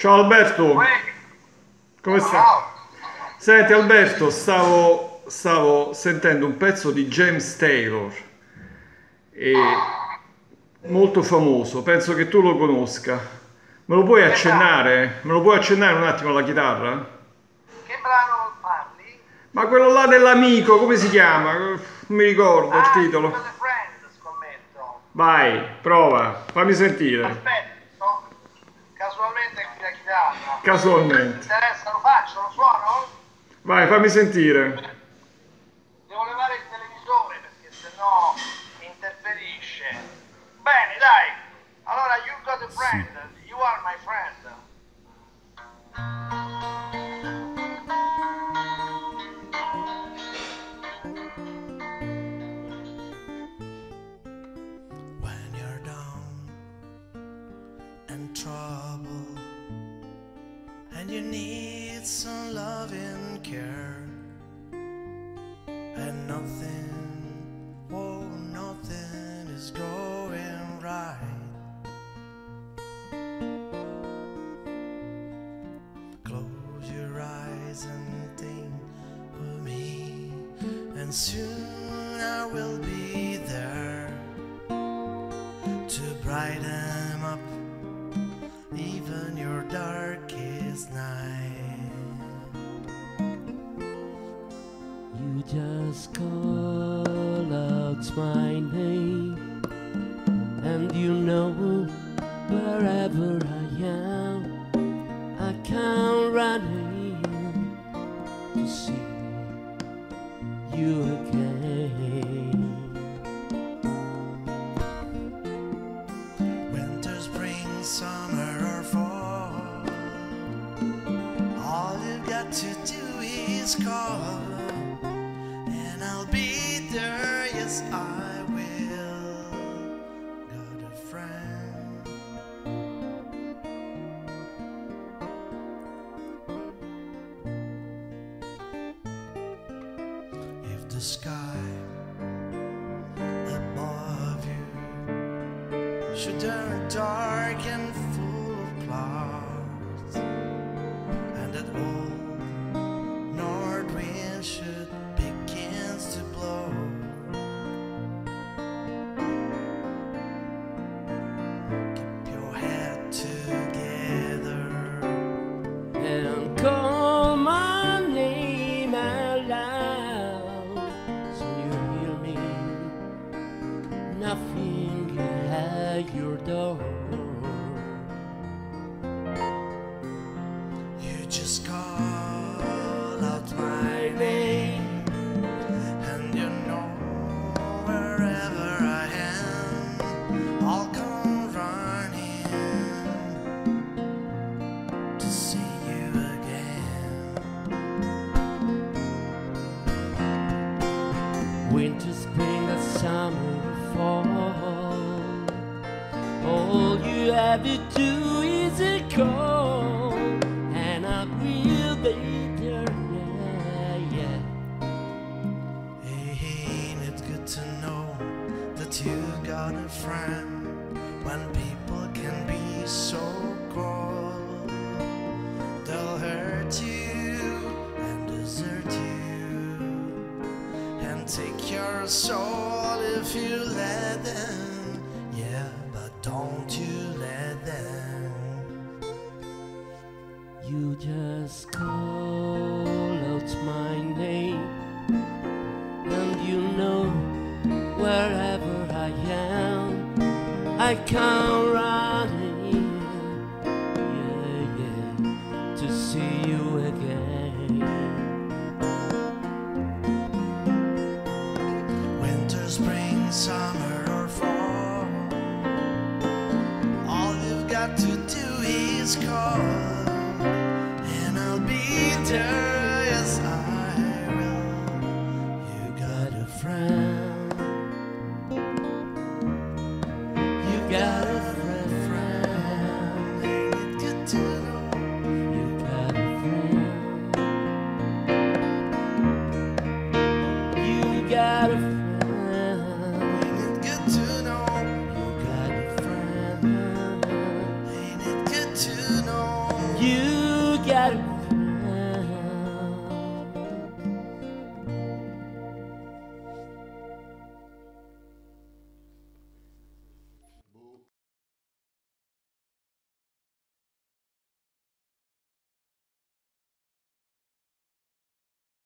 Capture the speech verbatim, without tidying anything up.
Ciao Alberto, Uè, come stai? ciao. Senti Alberto, stavo, stavo sentendo un pezzo di James Taylor, e molto famoso, penso che tu lo conosca. Me lo puoi Che brano? accennare? Me lo puoi accennare un attimo alla chitarra? Che brano parli? Ma quello là dell'amico, come si chiama? Non mi ricordo il Ah, You titolo. Got a Friend, scommetto. Vai, prova, fammi sentire, Aspetta, sto casualmente qui la chitarra. Ti casualmente. interessa? Lo faccio? Lo suono? Vai, fammi sentire. Devo levare il televisore perché sennò interferisce. Bene, dai. Allora, You Got a Friend, You Are My Friend. When you're down and trouble and you need some love and care and nothing, oh nothing is going right. Close your eyes and think of me, and soon I will be there to brighten up even your darkest night. You just call out my name, and you know wherever I am, I come running to see you again. Winter, spring, summer or fall, all you've got to do is call, and I'll be there, yes I will. Got a friend. If the sky above you should turn dark and full of clouds, and that old north wind should begins to blow, keep your head together. And call my name out loud so you hear me knocking at your door. You just call out my name, and you know wherever I am, I'll come running to see you again. Winter, spring, or summer, or fall, all you have to do is a call, and I will be there, yeah, yeah. Ain't it good to know that you got a friend when people can be so cold? They'll hurt you and desert you and take your soul if you let them. Yeah, but don't you let them. You just call out my name, and you know wherever I am, I come running, yeah, yeah, to see you again. Winter, spring, summer or fall, all you've got to do is call, and I'll be there, yes I will. You got a friend. You got a friend, friend. Ain't it good to know? you got a friend, you got a friend. Ain't it good to know? You got a friend. Ain't it good to know? You got a